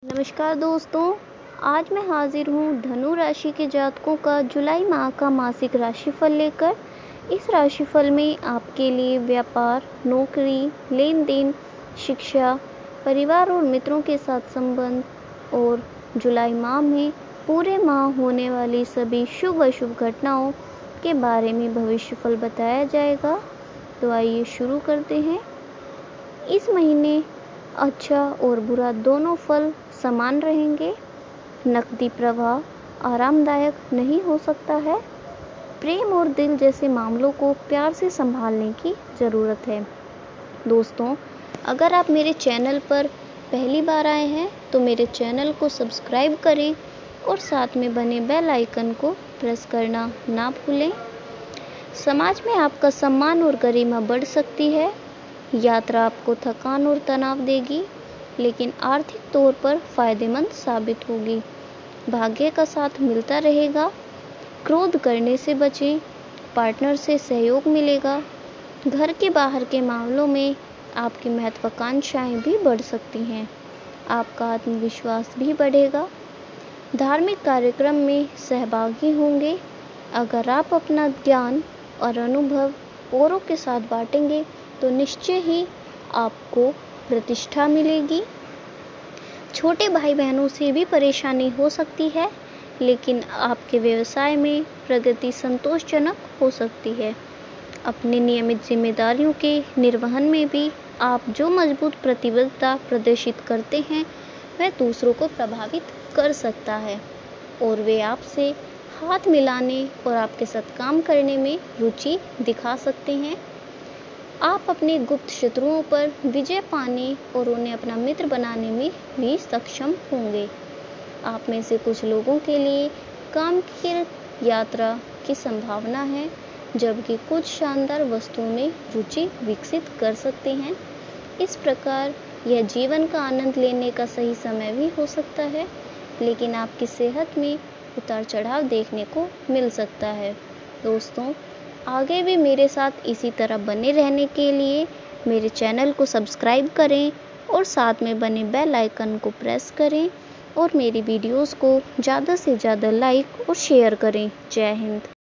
नमस्कार दोस्तों, आज मैं हाजिर हूँ धनु राशि के जातकों का जुलाई माह का मासिक राशिफल लेकर। इस राशिफल में आपके लिए व्यापार, नौकरी, लेन देन, शिक्षा, परिवार और मित्रों के साथ संबंध और जुलाई माह में पूरे माह होने वाली सभी शुभ अशुभ घटनाओं के बारे में भविष्यफल बताया जाएगा। तो आइए शुरू करते हैं। इस महीने अच्छा और बुरा दोनों फल समान रहेंगे। नकदी प्रवाह आरामदायक नहीं हो सकता है। प्रेम और दिल जैसे मामलों को प्यार से संभालने की ज़रूरत है। दोस्तों, अगर आप मेरे चैनल पर पहली बार आए हैं तो मेरे चैनल को सब्सक्राइब करें और साथ में बने बेल आइकन को प्रेस करना ना भूलें। समाज में आपका सम्मान और गरिमा बढ़ सकती है। यात्रा आपको थकान और तनाव देगी, लेकिन आर्थिक तौर पर फायदेमंद साबित होगी। भाग्य का साथ मिलता रहेगा। क्रोध करने से बचें। पार्टनर से सहयोग मिलेगा। घर के बाहर के मामलों में आपकी महत्वाकांक्षाएं भी बढ़ सकती हैं। आपका आत्मविश्वास भी बढ़ेगा। धार्मिक कार्यक्रम में सहभागी होंगे। अगर आप अपना ज्ञान और अनुभव औरों के साथ बांटेंगे तो निश्चय ही आपको प्रतिष्ठा मिलेगी। छोटे भाई बहनों से भी परेशानी हो सकती है, लेकिन आपके व्यवसाय में प्रगति संतोषजनक हो सकती है। अपनी नियमित जिम्मेदारियों के निर्वहन में भी आप जो मजबूत प्रतिबद्धता प्रदर्शित करते हैं वह दूसरों को प्रभावित कर सकता है और वे आपसे हाथ मिलाने और आपके साथ काम करने में रुचि दिखा सकते हैं। आप अपने गुप्त शत्रुओं पर विजय पाने और उन्हें अपना मित्र बनाने में भी सक्षम होंगे। आप में से कुछ लोगों के लिए काम की यात्रा की संभावना है, जबकि कुछ शानदार वस्तुओं में रुचि विकसित कर सकते हैं। इस प्रकार यह जीवन का आनंद लेने का सही समय भी हो सकता है, लेकिन आपकी सेहत में उतार चढ़ाव देखने को मिल सकता है। दोस्तों, आगे भी मेरे साथ इसी तरह बने रहने के लिए मेरे चैनल को सब्सक्राइब करें और साथ में बने बेल आइकन को प्रेस करें और मेरी वीडियोस को ज़्यादा से ज़्यादा लाइक और शेयर करें। जय हिंद।